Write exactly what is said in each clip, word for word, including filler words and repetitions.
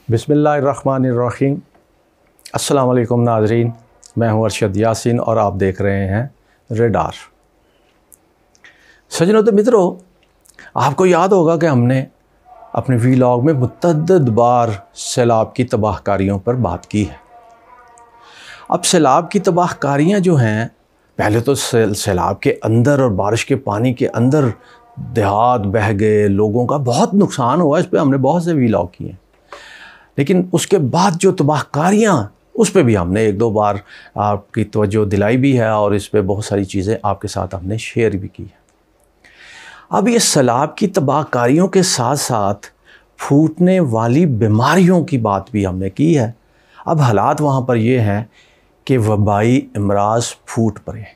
बिस्मिल्लाहिर्रहमानिर्रहीम। अस्सलाम वालेकुम नाज़रीन, मैं हूं अरशद यासीन और आप देख रहे हैं रेडार। सज्जनों तो मित्रों, आपको याद होगा कि हमने अपने वीलॉग में मुतअद्दिद बार सैलाब की तबाहकारियों पर बात की है। अब सैलाब की तबाहकारियाँ जो हैं, पहले तो सैलाब के अंदर और बारिश के पानी के अंदर देहात बह गए, लोगों का बहुत नुकसान हुआ, इस पर हमने बहुत से वीलॉग किए हैं। लेकिन उसके बाद जो तबाहकारियाँ, उस पर भी हमने एक दो बार आपकी तवज्जो दिलाई भी है और इस पर बहुत सारी चीज़ें आपके साथ हमने शेयर भी की है। अब ये सैलाब की तबाहकारियों के साथ साथ फूटने वाली बीमारियों की बात भी हमने की है। अब हालात वहाँ पर ये हैं कि वबाई अमराज फूट पड़े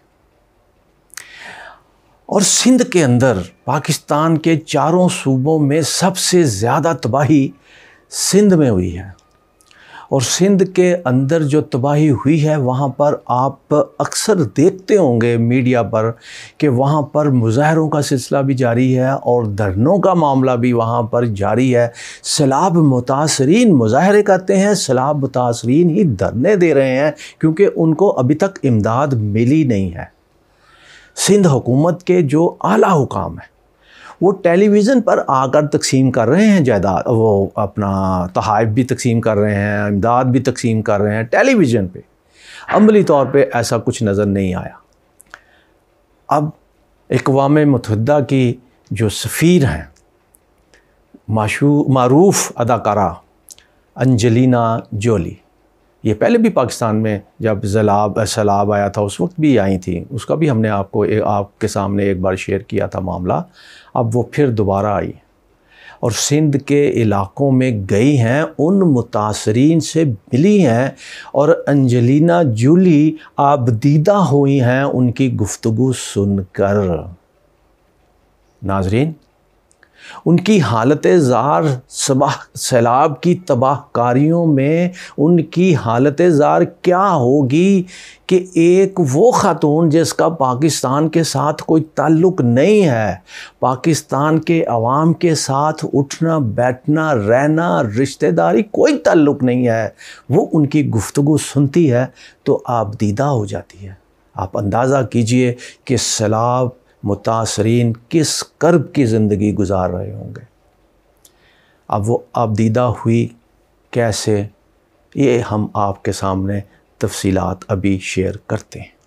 और सिंध के अंदर, पाकिस्तान के चारों सूबों में सबसे ज़्यादा तबाही सिंध में हुई है। और सिंध के अंदर जो तबाही हुई है, वहाँ पर आप अक्सर देखते होंगे मीडिया पर कि वहाँ पर मुजाहरों का सिलसिला भी जारी है और धरनों का मामला भी वहाँ पर जारी है। सैलाब मुतासरीन मुजाहरे करते हैं, सैलाब मुतासरीन ही धरने दे रहे हैं, क्योंकि उनको अभी तक इमदाद मिली नहीं है। सिंध हुकूमत के जो आला हुकाम है वो टेलीविज़न पर आकर तकसीम कर रहे हैं जायदाद, वो अपना तोहफ़े भी तकसीम कर रहे हैं, इमदाद भी तकसीम कर रहे हैं टेलीविज़न पे। अमली तौर पे ऐसा कुछ नज़र नहीं आया। अब अक़वाम मुत्तहिदा की जो सफ़ीर हैं, माशू मारूफ़ अदाकारा एंजेलिना जोली, ये पहले भी पाकिस्तान में जब ज़लाब सैलाब आया था उस वक्त भी आई थी, उसका भी हमने आपको एक, आपके सामने एक बार शेयर किया था मामला। अब वो फिर दोबारा आई और सिंध के इलाक़ों में गई हैं, उन मुतासरीन से मिली हैं और एंजेलिना जोली आबदीदा हुई हैं उनकी गुफ्तगू सुनकर। नाज़रीन, उनकी हालत ज़ार सबाह सैलाब की तबाहकारियों में उनकी हालत ज़ार क्या होगी कि एक वो ख़ातून जिसका पाकिस्तान के साथ कोई ताल्लुक़ नहीं है, पाकिस्तान के अवाम के साथ उठना बैठना रहना रिश्तेदारी कोई ताल्लुक़ नहीं है, वो उनकी गुफ्तगू सुनती है तो आप दीदा हो जाती है। आप अंदाज़ा कीजिए कि सैलाब मुतासरीन किस कर्ब की ज़िंदगी गुजार रहे होंगे। अब वो आबदीदा हुई कैसे, ये हम आपके सामने तफसीलात अभी शेयर करते हैं।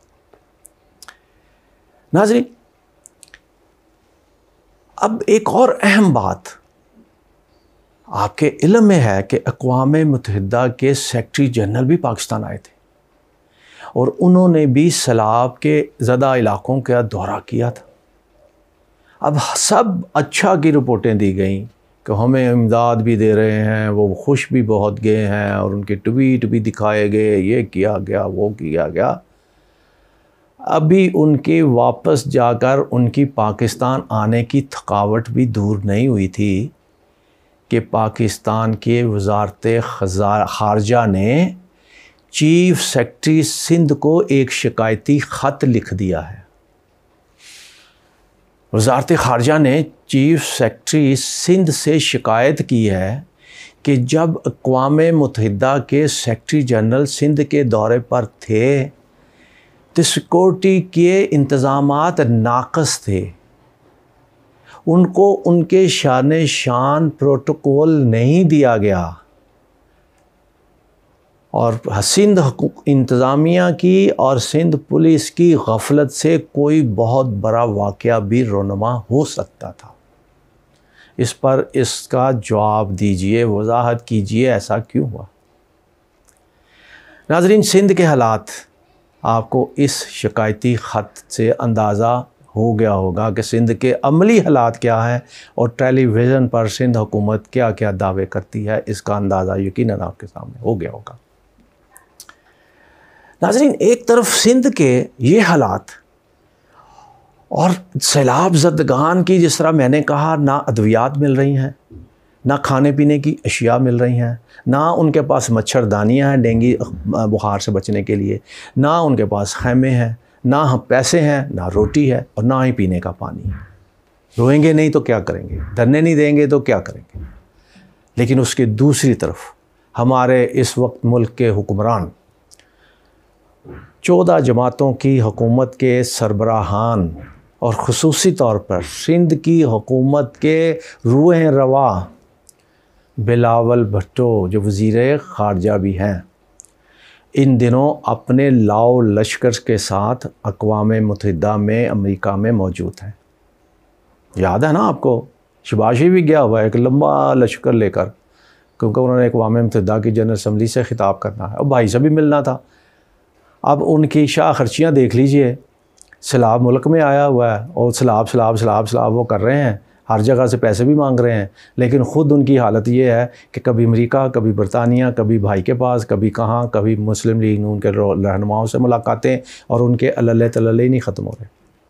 नाज़रीन, अब एक और अहम बात आपके इल्म में है कि अक़वाम मुत्तहिदा के सेक्रेटरी जनरल भी पाकिस्तान आए थे और उन्होंने भी सैलाब के ज़दा इलाक़ों का दौरा किया था। अब सब अच्छा की रिपोर्टें दी गई कि हमें इमदाद भी दे रहे हैं, वो खुश भी बहुत गए हैं और उनके ट्वीट भी दिखाए गए, ये किया गया वो किया गया। अभी उनके वापस जाकर उनकी पाकिस्तान आने की थकावट भी दूर नहीं हुई थी कि पाकिस्तान के वज़ारत ख़ारजा ने चीफ सेक्रेटरी सिंध को एक शिकायती ख़त लिख दिया है। वज़ारत ख़ारजा ने चीफ सेक्रेटरी सिंध से शिकायत की है कि जब अक़वाम मुत्तहिदा के सेक्रेटरी जनरल सिंध के दौरे पर थे तो सिक्योरिटी के इंतज़ामात नाक़स थे, उनको उनके शान शान प्रोटोकॉल नहीं दिया गया और सिंध इंतज़ामिया की और सिंध पुलिस की गफलत से कोई बहुत बड़ा वाक़या भी रोनुमा हो सकता था। इस पर इसका जवाब दीजिए, वजाहत कीजिए, ऐसा क्यों हुआ। नाज़रीन, सिंध के हालात आपको इस शिकायती ख़त से अंदाज़ा हो गया होगा कि सिंध के अमली हालात क्या हैं और टेलीविज़न पर सिंध हुकूमत क्या क्या दावे करती है, इसका अंदाज़ा यकीनन आपके सामने हो गया होगा। नाज़रीन, एक तरफ सिंध के ये हालात और सैलाब ज़दगान की, जिस तरह मैंने कहा, ना अद्वियात मिल रही हैं, ना खाने पीने की अशिया मिल रही हैं, ना उनके पास मच्छरदानियाँ हैं डेंगू बुखार से बचने के लिए, ना उनके पास खैमे हैं, ना हम पैसे हैं, ना रोटी है और ना ही पीने का पानी है। रोएंगे नहीं तो क्या करेंगे, धरने नहीं देंगे तो क्या करेंगे। लेकिन उसके दूसरी तरफ हमारे इस वक्त मुल्क के हुक्मरान चौदह जमातों की हुकूमत के सरबराहान और ख़ुसूसी तौर पर सिंध की हुकूमत के रूह रवा बिलावल भुट्टो जो वज़ीर ख़ारजा भी हैं, इन दिनों अपने लाओ लश्कर के साथ अक़वाम मुत्तहिदा में अमेरिका में मौजूद हैं। याद है ना आपको, शबाशी भी गया हुआ है एक लंबा लश्कर लेकर, क्योंकि उन्होंने अक़वाम मुत्तहिदा की जनरल असम्बली से ख़िताब करना है और भाई से भी मिलना था। अब उनकी शाह खर्चियाँ देख लीजिए, सैलाब मुल्क में आया हुआ है और सैलाब सैलाब सैलाब सैलाब वो कर रहे हैं, हर जगह से पैसे भी मांग रहे हैं, लेकिन ख़ुद उनकी हालत ये है कि कभी अमेरिका, कभी बरतानिया, कभी भाई के पास, कभी कहाँ, कभी मुस्लिम लीग नून के रहनुमाओं से मुलाकातें, और उनके अल्ले तल्ले ही नहीं ख़त्म हो रहे।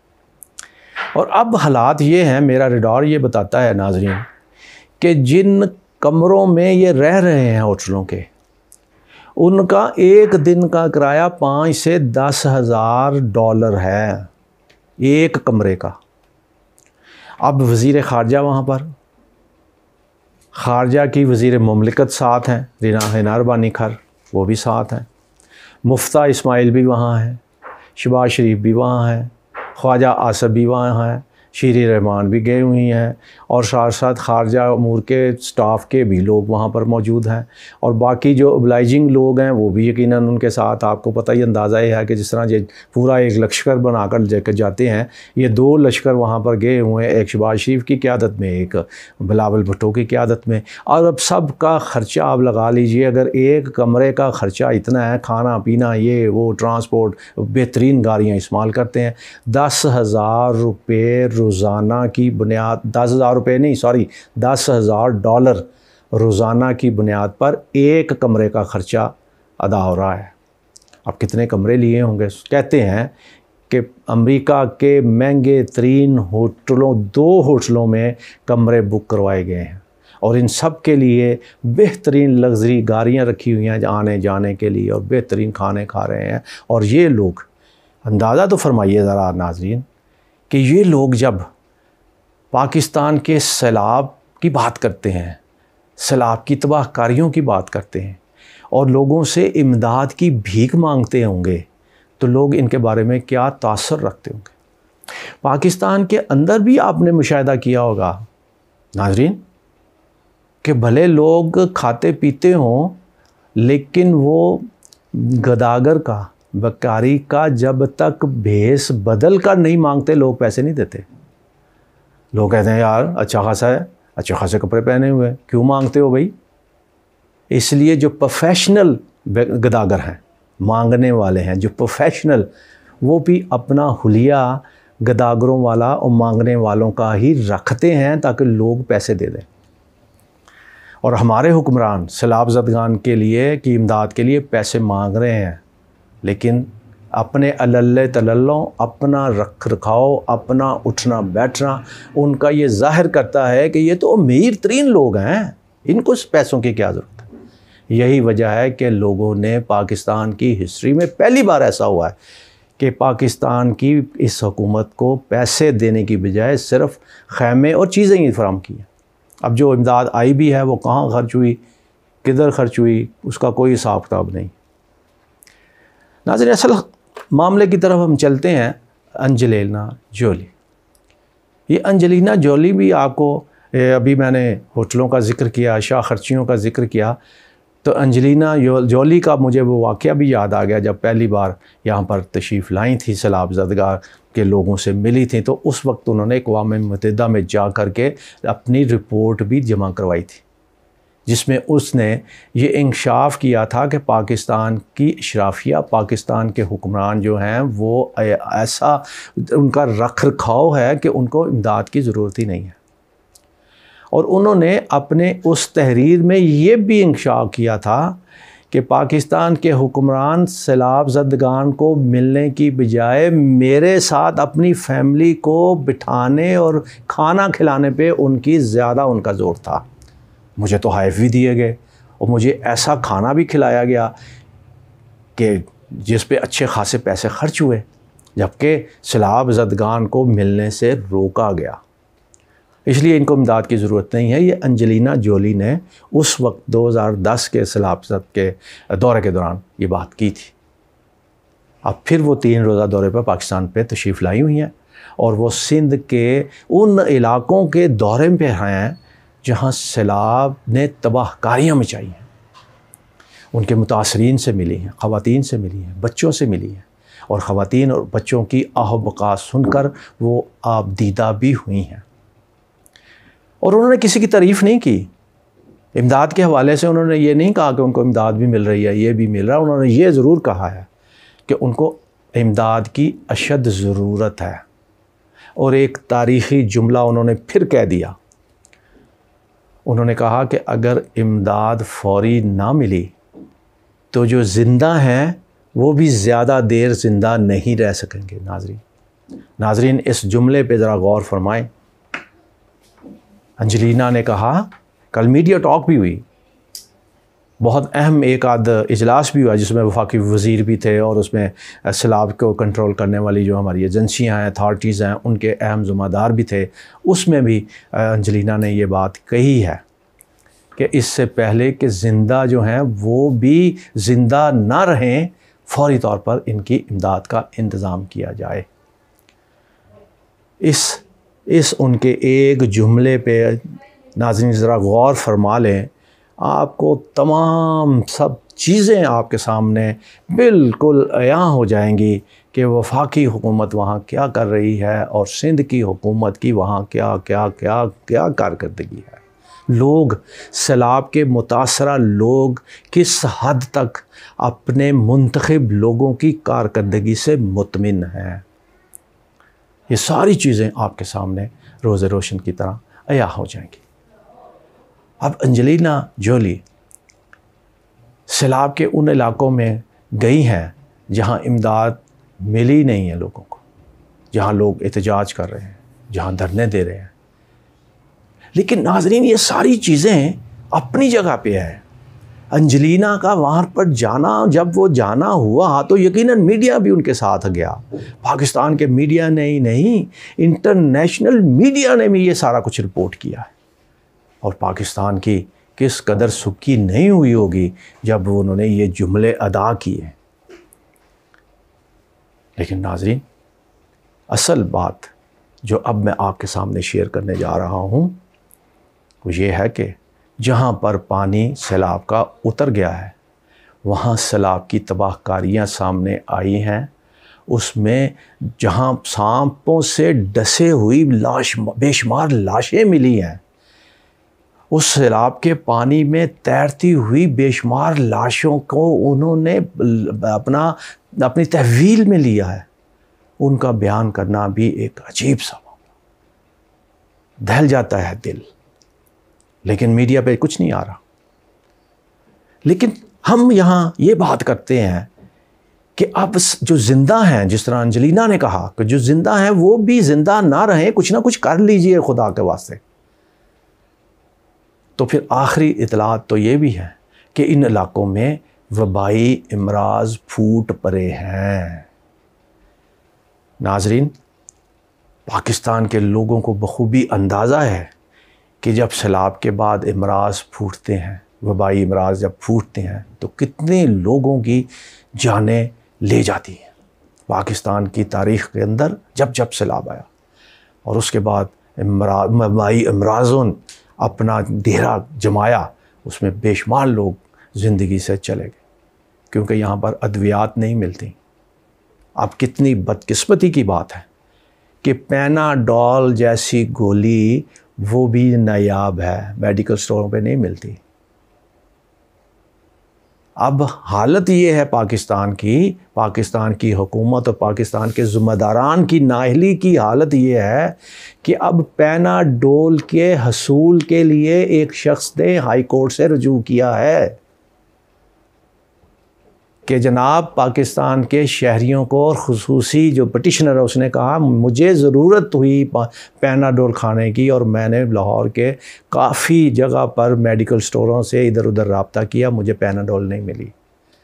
और अब हालात ये हैं, मेरा रडार ये बताता है नाज़रीन कि जिन कमरों में ये रह रहे हैं होटलों के, उनका एक दिन का किराया पाँच से दस हज़ार डॉलर है एक कमरे का। अब वज़ीर ख़ारजा वहाँ पर, ख़ारजा की वज़ीर मुमलिकत साथ हैं, रिना हिनार बानी खर वो भी साथ हैं, मुफ्ता इस्माइल भी वहाँ है, शहबाज शरीफ भी वहाँ है, ख्वाजा आसफ़ भी वहाँ है, शीरी रहमान भी गई हुई हैं, और साथ साथ ख़ारजा अमूर के स्टाफ के भी लोग वहाँ पर मौजूद हैं, और बाकी जो ओबलाइजिंग लोग हैं वो भी यकीनन उनके साथ। आपको पता ही अंदाज़ा ये है कि जिस तरह ये पूरा एक लश्कर बनाकर लेकर जाते हैं, ये दो लश्कर वहाँ पर गए हुए हैं, एक शहबाज शरीफ की क़यादत में, एक बिलावल भुट्टो की क़यादत में। और अब सब का ख़र्चा आप लगा लीजिए, अगर एक कमरे का ख़र्चा इतना है, खाना पीना ये वो ट्रांसपोर्ट, बेहतरीन गाड़ियाँ इस्तेमाल करते हैं, दस हज़ार रुपये रोज़ाना की बुनियाद, दस हज़ार रुपये नहीं सॉरी दस हज़ार डॉलर रोज़ाना की बुनियाद पर एक कमरे का ख़र्चा अदा हो रहा है। अब कितने कमरे लिए होंगे? कहते हैं कि अमेरिका के महंगे तरीन होटलों दो होटलों में कमरे बुक करवाए गए हैं, और इन सब के लिए बेहतरीन लग्जरी गाड़ियाँ रखी हुई हैं आने जाने के लिए, और बेहतरीन खाने खा रहे हैं। और ये लोग, अंदाज़ा तो फरमाइए ज़रा नाज़रीन कि ये लोग जब पाकिस्तान के सैलाब की बात करते हैं, सैलाब की तबाहकारियों की बात करते हैं, और लोगों से इमदाद की भीख मांगते होंगे, तो लोग इनके बारे में क्या तासर रखते होंगे? पाकिस्तान के अंदर भी आपने मुशाहिदा किया होगा नाज़रीन कि भले लोग खाते पीते हों, लेकिन वो गदागर का, बकारी का जब तक भेस बदल कर नहीं मांगते, लोग पैसे नहीं देते। लोग कहते हैं यार अच्छा खासा है, अच्छे खासे कपड़े पहने हुए हैं, क्यों मांगते हो भाई? इसलिए जो प्रोफेशनल गदागर हैं, मांगने वाले हैं, जो प्रोफेशनल, वो भी अपना हुलिया गदागरों वाला और मांगने वालों का ही रखते हैं ताकि लोग पैसे दे दें। और हमारे हुक्मरान सैलाब ज़दगान के लिए की इमदाद के लिए पैसे मांग रहे हैं, लेकिन अपने अल्ले तल्लों, अपना रख रखाव, अपना उठना बैठना, उनका ये ज़ाहिर करता है कि ये तो अमीर तरीन लोग हैं, इनको पैसों की क्या ज़रूरत है। यही वजह है कि लोगों ने पाकिस्तान की हिस्ट्री में पहली बार ऐसा हुआ है कि पाकिस्तान की इस हुकूमत को पैसे देने की बजाय सिर्फ़ खैमे और चीज़ें ही फराहम की हैं। अब जो इमदाद आई भी है वो कहाँ खर्च हुई, किधर खर्च हुई, उसका कोई हिसाब किताब नहीं। नाज़रीन, असल मामले की तरफ हम चलते हैं। अंजेलिना जोली, ये अंजेलिना जोली भी आपको, अभी मैंने होटलों का ज़िक्र किया, शाह खर्चियों का ज़िक्र किया, तो अंजेलिना जोली का मुझे वो वाक़या भी याद आ गया जब पहली बार यहाँ पर तशरीफ़ लाई थी, सैलाब ज़दगा के लोगों से मिली थी, तो उस वक्त उन्होंने अक़वाम मुत्तहिदा में जा कर के अपनी रिपोर्ट भी जमा करवाई थी, जिसमें उसने ये इंकशाफ किया था कि पाकिस्तान की अशराफिया, पाकिस्तान के हुक्मरान जो हैं वो ऐसा उनका रख रखाव है कि उनको इमदाद की ज़रूरत ही नहीं है। और उन्होंने अपने उस तहरीर में ये भी इंकशाफ किया था कि पाकिस्तान के हुक्मरान सैलाब ज़दगान को मिलने की बजाय मेरे साथ अपनी फैमिली को बिठाने और खाना खिलाने पे उनकी ज़्यादा उनका ज़ोर था। मुझे तो हाइफ भी दिए गए और मुझे ऐसा खाना भी खिलाया गया कि जिस पे अच्छे खासे पैसे खर्च हुए, जबकि सैलाब ज़दगान को मिलने से रोका गया। इसलिए इनको इमदाद की ज़रूरत नहीं है। ये एंजेलिना जोली ने उस वक्त दो हज़ार दस के सलाबत के दौरे के दौरान ये बात की थी। अब फिर वो तीन रोज़ा दौरे पर पाकिस्तान पे तशरीफ़ लाई हुई हैं और वो सिंध के उन इलाक़ों के दौरे पे हैं जहाँ सैलाब ने तबाहकारियाँ मचाई हैं। उनके मुतासरीन से मिली हैं, ख़वातीन से मिली हैं, बच्चों से मिली हैं, और ख़वातीन और बच्चों की आह-बका सुनकर वो आबदीदा भी हुई हैं। और उन्होंने किसी की तारीफ़ नहीं की। इमदाद के हवाले से उन्होंने ये नहीं कहा कि उनको इमदाद भी मिल रही है, ये भी मिल रहा है। उन्होंने ये ज़रूर कहा है कि उनको इमदाद की अशद ज़रूरत है। और एक तारीख़ी जुमला उन्होंने फिर कह दिया। उन्होंने कहा कि अगर इमदाद फ़ौरी ना मिली तो जो ज़िंदा हैं वो भी ज़्यादा देर ज़िंदा नहीं रह सकेंगे। नाज़रीन नाज़रीन इस जुमले पे ज़रा गौर फरमाएं। एंजेलिना ने कहा, कल मीडिया टॉक भी हुई, बहुत अहम एक आध इजलास भी हुआ जिसमें वफाकी वज़ीर भी थे और उसमें सैलाब को कंट्रोल करने वाली जो हमारी एजेंसियां हैं, अथॉरिटीज़ हैं, उनके अहम ज़िम्मेदार भी थे। उसमें भी एंजेलिना ने ये बात कही है कि इससे पहले कि ज़िंदा जो हैं वो भी ज़िंदा ना रहें, फ़ौरी तौर पर इनकी इमदाद का इंतज़ाम किया जाए। इस इस उनके एक जुमले पे नाज़रीन ज़रा गौर फरमा लें, आपको तमाम सब चीज़ें आपके सामने बिल्कुल अयां हो जाएंगी कि वफाकी हुकूमत वहाँ क्या कर रही है और सिंध की हुकूमत की वहाँ क्या क्या क्या क्या कारकर्दगी है। लोग, सैलाब के मुतासरा लोग किस हद तक अपने मुंतखब लोगों की कारकर्दगी से मुतमिन हैं, ये सारी चीज़ें आपके सामने रोज़े रोशन की तरह अया हो जाएंगी। अब एंजेलिना जोली सैलाब के उन इलाक़ों में गई हैं जहाँ इमदाद मिली नहीं है लोगों को, जहाँ लोग एहतजाज कर रहे हैं, जहाँ धरने दे रहे हैं। लेकिन नाज़रीन ये सारी चीज़ें अपनी जगह पे है। एंजेलिना का वहाँ पर जाना, जब वो जाना हुआ तो यकीनन मीडिया भी उनके साथ गया। पाकिस्तान के मीडिया ने ही नहीं, इंटरनेशनल मीडिया ने भी ये सारा कुछ रिपोर्ट किया है। और पाकिस्तान की किस कदर सुक्की नहीं हुई होगी जब उन्होंने ये जुमले अदा किए। लेकिन नाज़रीन असल बात जो अब मैं आपके सामने शेयर करने जा रहा हूँ वो ये है कि जहाँ पर पानी सैलाब का उतर गया है वहाँ सैलाब की तबाहकारियाँ सामने आई हैं। उसमें जहाँ सांपों से डसे हुई लाश, बेशुमार लाशें मिली हैं, उस सैलाब के पानी में तैरती हुई बेशुमार लाशों को उन्होंने अपना अपनी तहवील में लिया है। उनका बयान करना भी एक अजीब सा मामला, दहल जाता है दिल। लेकिन मीडिया पे कुछ नहीं आ रहा। लेकिन हम यहाँ ये बात करते हैं कि अब जो ज़िंदा हैं, जिस तरह एंजेलिना ने कहा कि जो ज़िंदा हैं वो भी ज़िंदा ना रहें, कुछ ना कुछ कर लीजिए खुदा के वास्ते। तो फिर आखिरी इतलात तो ये भी है कि इन इलाक़ों में वबाई इमराज फूट पड़े हैं। नाज़रीन पाकिस्तान के लोगों को बखूबी अंदाज़ा है कि जब सैलाब के बाद इमराज फूटते हैं, वबाई इमराज जब फूटते हैं तो कितने लोगों की जानें ले जाती हैं। पाकिस्तान की तारीख़ के अंदर जब जब सैलाब आया और उसके बाद इमरा वबाई इमराज़ों ने अपना डेरा जमाया, उसमें बेशुमार लोग ज़िंदगी से चले गए क्योंकि यहाँ पर अद्वियात नहीं मिलती। अब कितनी बदकिस्मती की बात है कि पैनाडोल जैसी गोली वो भी नायाब है, मेडिकल स्टोरों पे नहीं मिलती। अब हालत ये है पाकिस्तान की, पाकिस्तान की हुकूमत और पाकिस्तान के ज़िम्मेदारान की नाअहली की हालत ये है कि अब पैनाडोल के हसूल के लिए एक शख्स ने हाई कोर्ट से रुजू किया है कि जनाब पाकिस्तान के शहरियों को, और ख़ुसूसी जो पटिशनर है उसने कहा मुझे ज़रूरत हुई पैनाडोल खाने की और मैंने लाहौर के काफ़ी जगह पर मेडिकल स्टोरों से इधर उधर रब्ता किया, मुझे पैनाडोल नहीं मिली।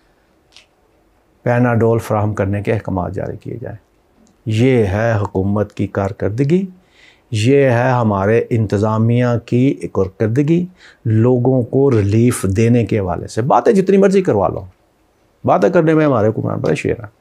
पैनाडोल फराहम करने के अहकाम जारी किए जाएँ। ये है हुकूमत की कारकर्दगी, ये है हमारे इंतज़ामिया की कारकर्दगी लोगों को रिलीफ देने के हवाले से। बातें जितनी मर्जी करवा लो, बातें करने में हमारे हुक्मरान बड़े शेर हैं।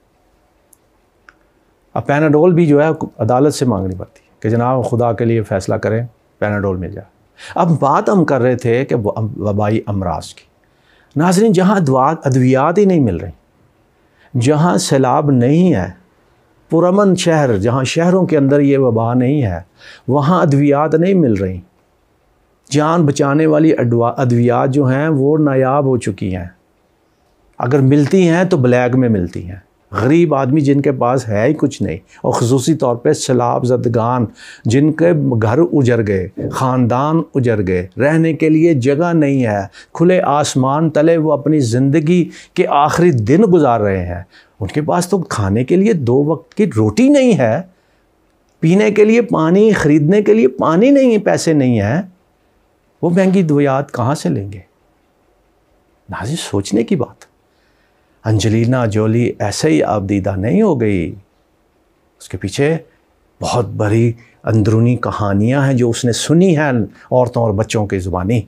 अब पैनाडोल भी जो है अदालत से मांगनी पड़ती है कि जनाब खुदा के लिए फ़ैसला करें, पैनाडोल मिल जाए। अब बात हम कर रहे थे कि वबाई अमराज की। नाज़रीन, जहाँ अद्वियात ही नहीं मिल रही, जहाँ सैलाब नहीं है, पुरअमन शहर जहाँ शहरों के अंदर ये वबा नहीं है, वहाँ अद्वियात नहीं मिल रही। जान बचाने वाली अद्वियात जो हैं वो नायाब हो चुकी हैं। अगर मिलती हैं तो ब्लैक में मिलती हैं। गरीब आदमी जिनके पास है ही कुछ नहीं, और ख़ुसूसी तौर पे सैलाब ज़दगान जिनके घर उजड़ गए, ख़ानदान उजड़ गए, रहने के लिए जगह नहीं है, खुले आसमान तले वो अपनी ज़िंदगी के आखिरी दिन गुजार रहे हैं। उनके पास तो खाने के लिए दो वक्त की रोटी नहीं है, पीने के लिए पानी, ख़रीदने के लिए पानी नहीं है, पैसे नहीं हैं, वो महंगी दवाइयात कहाँ से लेंगे? नाज़रीन, सोचने की बात। अंजलिना जोली ऐसे ही आबदीदा नहीं हो गई, उसके पीछे बहुत बड़ी अंदरूनी कहानियां हैं जो उसने सुनी हैं औरतों और बच्चों की ज़ुबानी।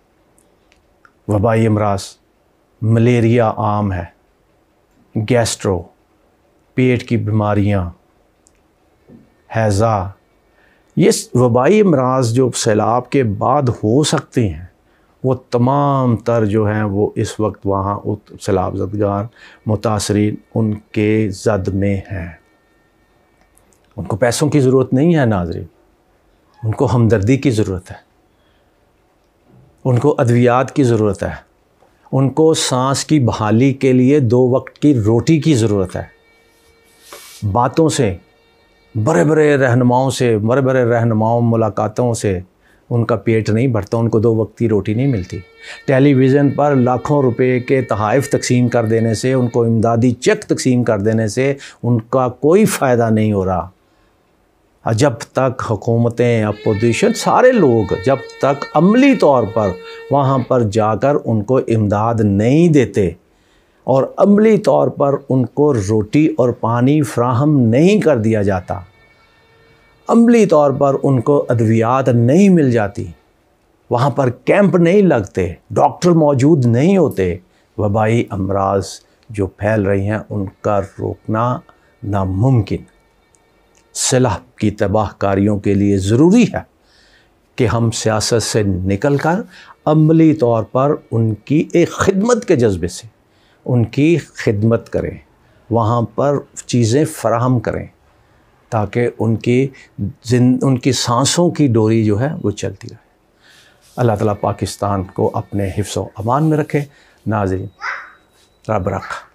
वबाई अमराज, मलेरिया आम है, गैस्ट्रो, पेट की बीमारियां, हैज़ा, ये वबाई अमराज जो सैलाब के बाद हो सकते हैं, वो तमाम तर जो हैं वो इस वक्त वहाँ सैलाब ज़दगान मुतासरीन उनके ज़द में हैं। उनको पैसों की ज़रूरत नहीं है नाज़रीन, उनको हमदर्दी की ज़रूरत है, उनको अद्वियात की ज़रूरत है, उनको सांस की बहाली के लिए दो वक्त की रोटी की ज़रूरत है। बातों से, बड़े बड़े रहनुमाओं से, बड़े बड़े रहनुमाओं मुलाकातों से उनका पेट नहीं भरता, उनको दो वक्त की रोटी नहीं मिलती। टेलीविज़न पर लाखों रुपए के तोहफ़े तकसीम कर देने से, उनको इमदादी चेक तकसीम कर देने से उनका कोई फ़ायदा नहीं हो रहा। जब तक हुकूमतें, अपोजिशन, सारे लोग जब तक अमली तौर पर वहाँ पर जाकर उनको इमदाद नहीं देते और अमली तौर पर उनको रोटी और पानी फ्राहम नहीं कर दिया जाता, अमली तौर पर उनको अद्वियात नहीं मिल जाती, वहाँ पर कैंप नहीं लगते, डॉक्टर मौजूद नहीं होते, वबाई अमराज जो फैल रही हैं उनका रोकना नामुमकिन। सलाह की तबाहकारियों के लिए ज़रूरी है कि हम सियासत से निकल कर अमली तौर पर उनकी एक खिदमत के जज्बे से उनकी खिदमत करें, वहाँ पर चीज़ें फराहम करें ताकि उनकी जिन उनकी सांसों की डोरी जो है वो चलती रहे। अल्लाह ताला पाकिस्तान को अपने हिफ्ज़ व अमान में रखे। नाज़रीन, रब रखा।